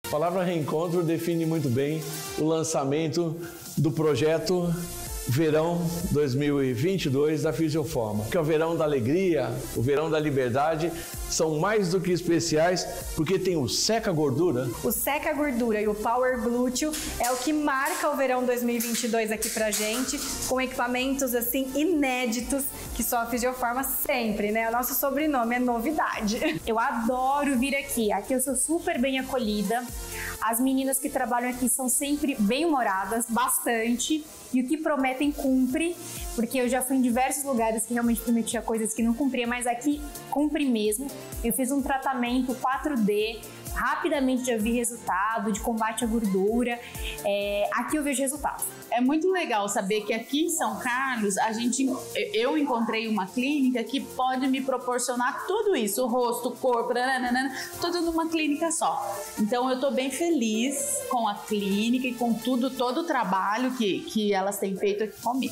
A palavra reencontro define muito bem o lançamento do projeto Verão 2022 da Fisioforma, que é o verão da alegria, o verão da liberdade, são mais do que especiais porque tem o Seca Gordura. O Seca Gordura e o Power Glúteo é o que marca o verão 2022 aqui pra gente, com equipamentos assim inéditos que só a Fisioforma sempre, né? O nosso sobrenome é novidade. Eu adoro vir aqui, aqui eu sou super bem acolhida, as meninas que trabalham aqui são sempre bem-humoradas, bastante, e o que prometem cumpre, porque eu já fui em diversos lugares que realmente prometia coisas que não cumpria, mas aqui cumpre mesmo. Eu fiz um tratamento 4D, rapidamente já vi resultado de combate à gordura, aqui eu vejo resultado. É muito legal saber que aqui em São Carlos eu encontrei uma clínica que pode me proporcionar tudo isso, o rosto, o corpo, tudo numa clínica só. Então eu tô bem feliz com a clínica e com todo o trabalho que elas têm feito aqui comigo.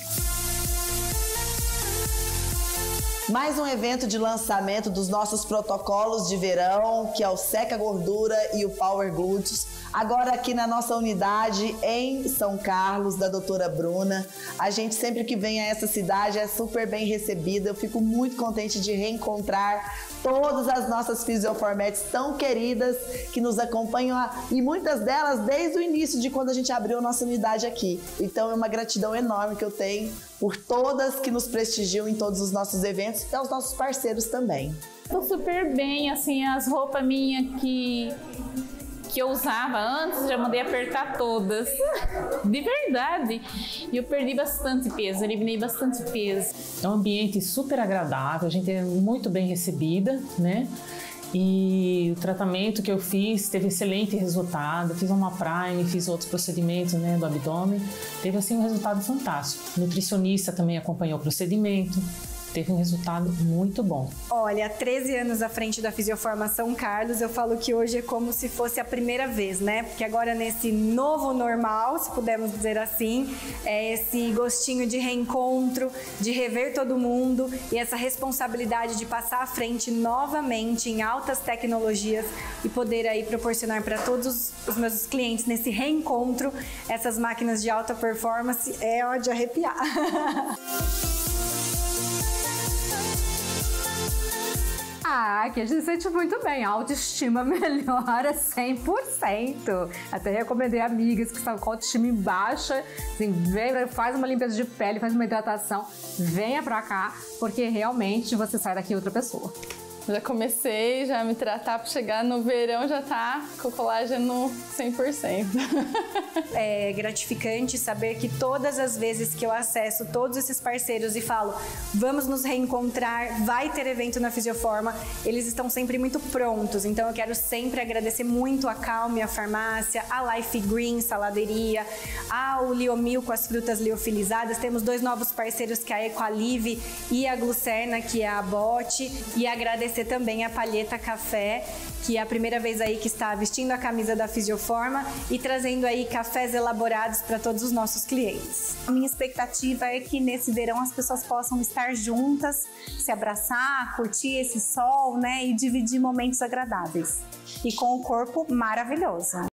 Mais um evento de lançamento dos nossos protocolos de verão, que é o Seca Gordura e o Power Glúteos. Agora aqui na nossa unidade em São Carlos, da doutora Bruna. A gente sempre que vem a essa cidade é super bem recebida. Eu fico muito contente de reencontrar todas as nossas fisioformetes tão queridas que nos acompanham e muitas delas desde o início de quando a gente abriu a nossa unidade aqui. Então é uma gratidão enorme que eu tenho por todas que nos prestigiam em todos os nossos eventos e aos nossos parceiros também. Tô super bem, assim, as roupas minhas que eu usava antes, já mandei apertar todas, de verdade. E eu perdi bastante peso, eliminei bastante peso. É um ambiente super agradável, a gente é muito bem recebida, né? E o tratamento que eu fiz teve excelente resultado. Fiz uma prime, fiz outros procedimentos, né, do abdômen. Teve assim um resultado fantástico. O nutricionista também acompanhou o procedimento. Teve um resultado muito bom. Olha, 13 anos à frente da Fisioforma São Carlos, eu falo que hoje é como se fosse a primeira vez, né? Porque agora nesse novo normal, se pudermos dizer assim, é esse gostinho de reencontro, de rever todo mundo e essa responsabilidade de passar à frente novamente em altas tecnologias e poder aí proporcionar para todos os meus clientes nesse reencontro essas máquinas de alta performance é de arrepiar. Aqui a gente se sente muito bem, a autoestima melhora 100%. Até recomendei amigas que estão com autoestima em baixa, assim, vem, faz uma limpeza de pele, faz uma hidratação, venha pra cá, porque realmente você sai daqui outra pessoa. Já comecei a me tratar para chegar no verão, já tá com o colágeno 100%. É gratificante saber que todas as vezes que eu acesso todos esses parceiros e falo, vamos nos reencontrar, vai ter evento na Fisioforma, eles estão sempre muito prontos. Então eu quero sempre agradecer muito a Calme, a farmácia, a Life Green, saladeria, ao Liomil com as frutas liofilizadas. Temos 2 novos parceiros, que é a Equalive e a Glucerna, que é a Bote, e agradecer também a Palheta Café, que é a primeira vez aí que está vestindo a camisa da Fisioforma e trazendo aí cafés elaborados para todos os nossos clientes. A minha expectativa é que nesse verão as pessoas possam estar juntas, se abraçar, curtir esse sol, né, e dividir momentos agradáveis. E com o corpo maravilhoso.